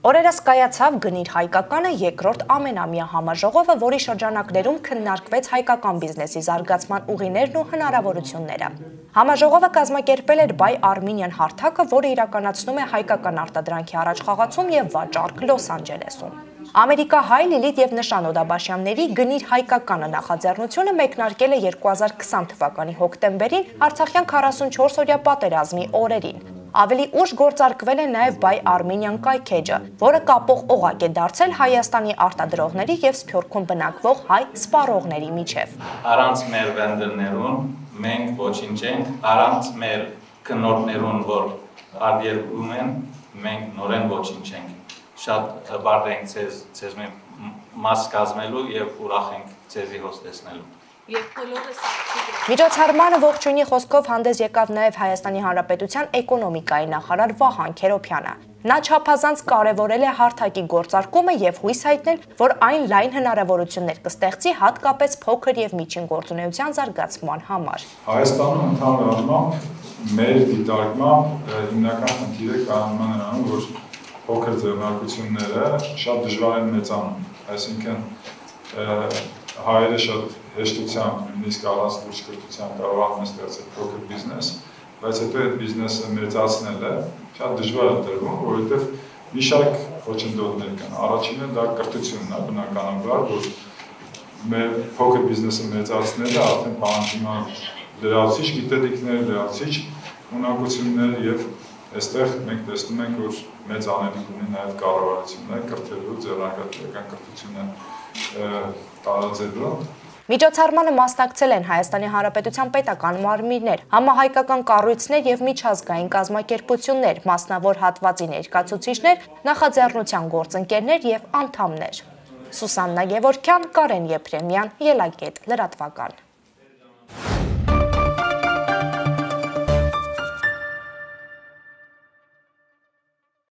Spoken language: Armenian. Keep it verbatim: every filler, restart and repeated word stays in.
Օրերս կայացավ գնիր հայկականը երկրորդ ամենամյա համաժողովը, որի շրջանակներում քննարկվեց հայկական բիզնեսի զարգացման ուղիներն ու հնարավորությունները։ Համաժողովը կազմակերպել էր Buy Armenian հարթակը, որը իրականացնում է հայկական արտադրանքի առաջխաղացում եւ վաճառք Լոս Անջելեսում։ Ամերիկահայ Լիլիթ եւ Նշան Օդաբաշյանների գնիր հայկականը նախաձեռնությունը մեկնարկել է երկու հազար քսան թվականի հոկտեմբերին Արցախյան քառասունչորս-օրյա պատերազմի օրերին։ Ավելի ուշ գործարկվել է նաև Buy Armenian կայքեջը, որը կապող օղակ է դարձել Հայաստանի արտադրողների եւ Սփյուռքում բնակվող հայ սպառողների միջև։ Առանց մեր վենդերներուն մենք ոչինչ ենք, առանց մեր քննորդներուն, որ արտերկրում են, մենք նորեն ոչինչ ենք։ Շատ բարդ ենք ձեզ, ձեզ մաս կազմելու եւ ուրախ ենք ձեզի հոստեսնելու։ Միջոցառմանը ողջույնի խոսքով հանդես եկավ նաև Հայաստանի Հանրապետության էկոնոմիկայի նախարար Վահան Քերոբյանը։ Նա չափազանց կարևորել է հարթակի գործարկումը եւ հույս հայտնել, որ այն լայն հնարավորություններ կստեղծի հատկապես փոքր եւ միջին գործունեության զարգացման համար։ Հայաստանում ընդհանուր առմամբ մեր դիտարկմամբ հիմնական խնդիրը կայանում է նրանում, որ փոքր ձեռնարկությունները շատ դժվար են մեծանում, այսինքն հայերը շատ հեշտությամբ, նույնիսկ առանց լուրջ կարողանում են ստեղծել փոքր բիզնես, բայց հետո այդ բիզնեսը մեծացնելը շատ դժվար է տրվում, որովհետև մի շարք խոչընդոտներ կան։ Առաջինը դա կրթությունն է, բնականաբար, որ մեր փոքր բիզնեսը մեծացնելը արդեն պահանջում է լրացիչ գիտելիքներ, լրացիչ ունակություններ եւ այստեղ մենք տեսնում ենք, որ մեծ անելիք ունի նաև կառավարությունը կրթելու, ձեռնարկատիրական կրթությունը տարածելու։ Միջոցառմանը մասնակցել են Հայաստանի Հանրապետության պետական մարմիններ, համահայկական կառույցներ եւ միջազգային կազմակերպություններ, մասնավոր հատվածի ներկայացուցիչներ, նախաձեռնության գործընկերներ եւ անդամներ։ Սուսաննա Գևորգյան, Կարեն Եփրեմյան, Yelaket լրատվական։